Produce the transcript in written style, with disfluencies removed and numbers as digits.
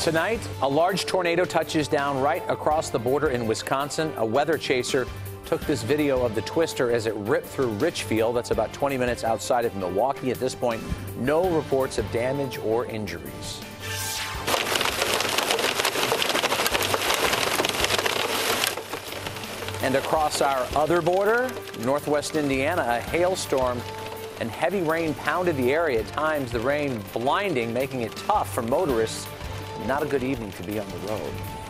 Tonight, a large tornado touches down right across the border in Wisconsin. A weather chaser took this video of the twister as it ripped through Richfield. That's about 20 minutes outside of Milwaukee. At this point, no reports of damage or injuries. And across our other border, northwest Indiana, a hailstorm and heavy rain pounded the area. At times, the rain blinding, making it tough for motorists. Not a good evening to be on the road.